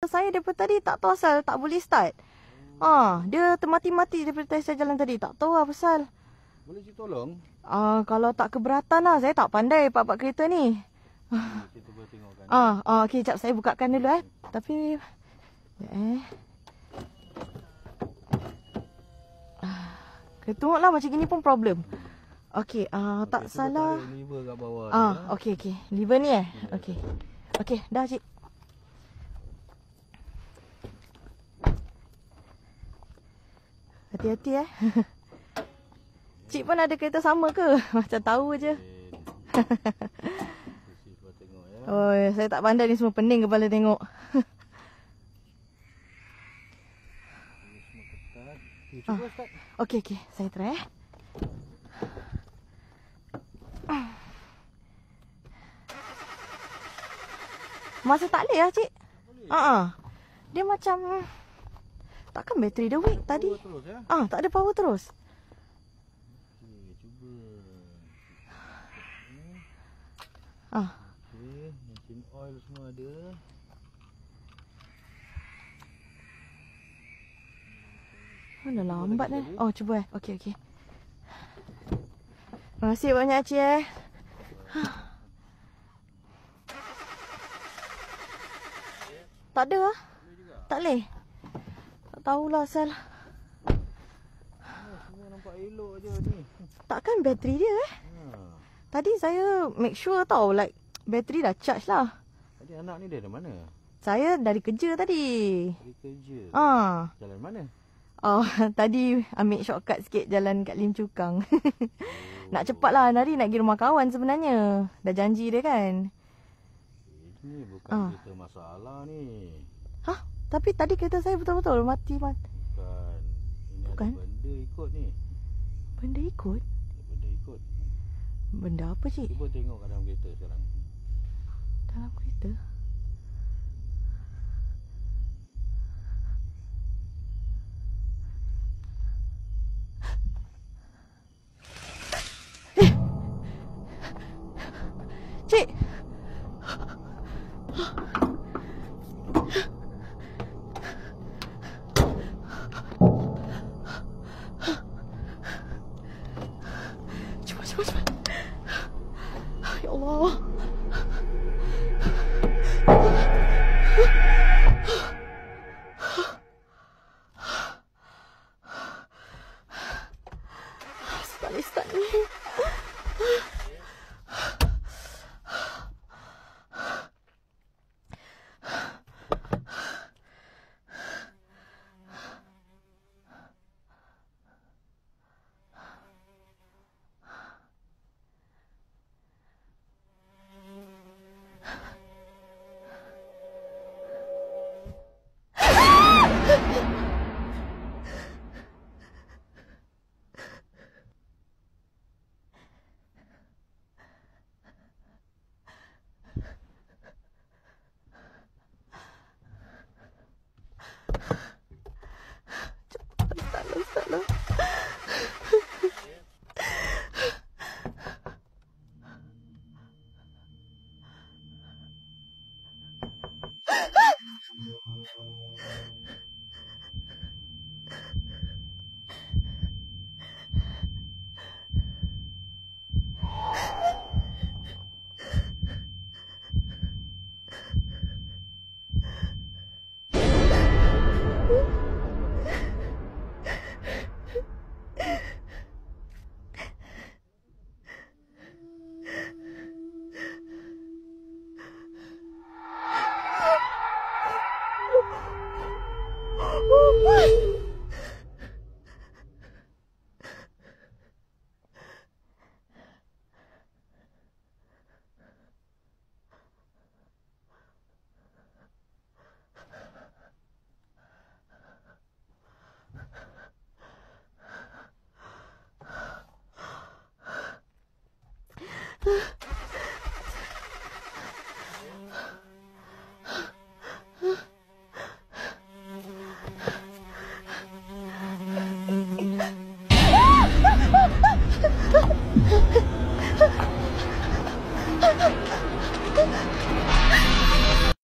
Saya daripada tadi tak tahu asal tak boleh start. Dia termati-mati daripada test saya jalan tadi. Tak tahu lah pasal. Boleh cik tolong? Kalau tak keberatan lah. Saya tak pandai pak kereta ni. Kita boleh tengokkan. Okey, sekejap saya bukakan dulu Tapi ketengoklah macam gini pun problem. Okey, tak salah. Liver kat bawah. Okey. Liver ni Okey. Okey, dah cik. Hati-hati Cik pun ada kereta sama ke? Macam tahu je. Saya tak pandai ni, semua pening kepala tengok. Cuba start. Okey, saya try Masa tak boleh lah cik. Dia macam takkan bateri dia weak tadi. Terus, ya? Tak ada power terus. Okey, cuba. Okey, engine oil semua ada. Dah lambat cuba Okey. Terima kasih banyak cik Tak ada lah. Tak boleh. Tak tahulah asal. Semua nampak elok je ni. Takkan bateri dia Tadi saya make sure tau, like bateri dah charge lah. Tadi anak ni dari mana? Saya dari kerja tadi. Dari kerja? Jalan mana? Tadi ambil shortcut sikit jalan kat Lim Chu Kang. Nak cepat lah hari nak pergi rumah kawan sebenarnya. Dah janji dia kan. Ini bukan kereta masalah ni. Tapi tadi kereta saya betul-betul mati. Bukan. Ini Bukan? ada benda ikut ni. Benda ikut? Benda ikut. Benda apa cik? Cuba tengok kat dalam kereta sekarang. Dalam kereta? Cik! Cepat. Ya Allah. Start ni. Start lah. Oh,